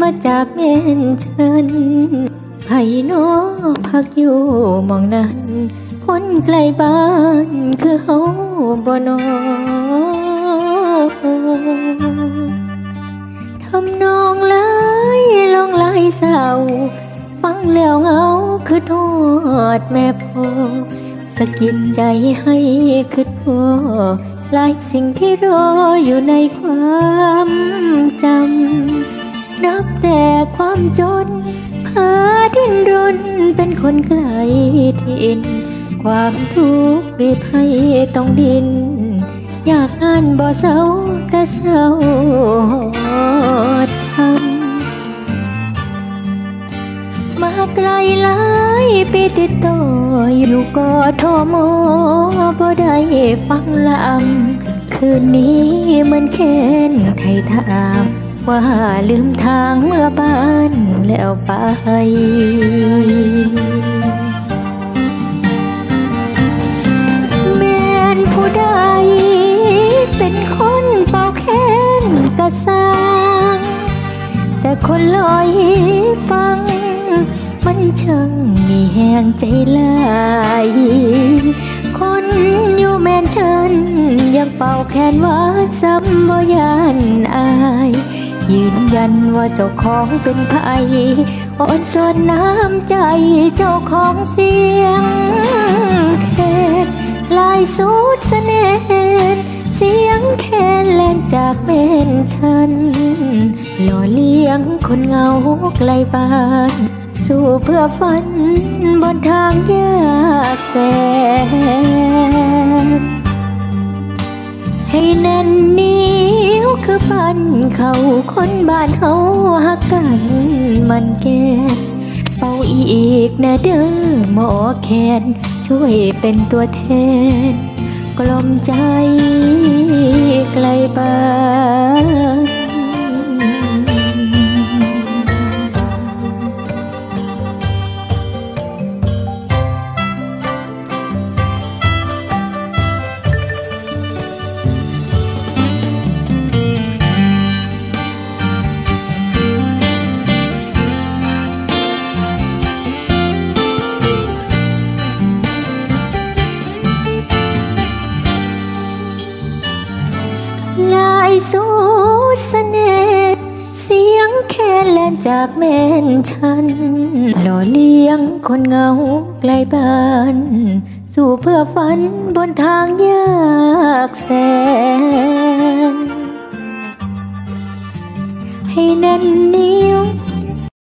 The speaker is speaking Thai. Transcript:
มาจากแม่นฉันไผโนพักอยู่มองนั้นคนไกลบ้านคือเฮาบ่นอทำนองไหลลองไหลเศร้าฟังแล้วเหงาคือทอดแม่พ่อสะกิดใจให้คิดพอหลายสิ่งที่รออยู่ในความจำนับแต่ความจนเพ้อดิ้นรนเป็นคนไกลถิ่นความทุกข์บีบให้ต้องดินอยากงานบ่เศร้าแต่เศร้าทำมาไกลหลายปีติดต่ออยู่กทมบ่ได้ฟังลำคืนนี้เหมือนเค้นไทยถามว่าลืมทางเมื่อบ้านแล้วไปแม่นผู้ใดเป็นคนเป่าแค้นกระซังแต่คนลอยฟังมันช่างมีแหงใจลายคนอยู่แม่นฉันยังเป่าแค้นว่าซ้ำบ่ยานอายยืนยันว่าเจ้าของเป็นไผอ่อนสอนน้ำใจเจ้าของเสียงแค้นลายสุดเสน่ห์เสียงแค้นแล่นจากแม่นฉันหล่อเลี้ยงคนเหงาไกลบ้านสู้เพื่อฝันบนทางยากแสนให้แน่นนิ้วคือปันเขาคนบ้านเฮาหักกันมันแก่เป่าอีกนะเด้อหมอแคนช่วยเป็นตัวแทนกล่อมใจไกลบ้านลายสุดเสน่ห์เสียงแค่แล่นจากแม่นฉันหล่อเลี้ยงคนเหงาไกลบ้านสู้เพื่อฝันบนทางยากแสนให้แน่นนิ้ว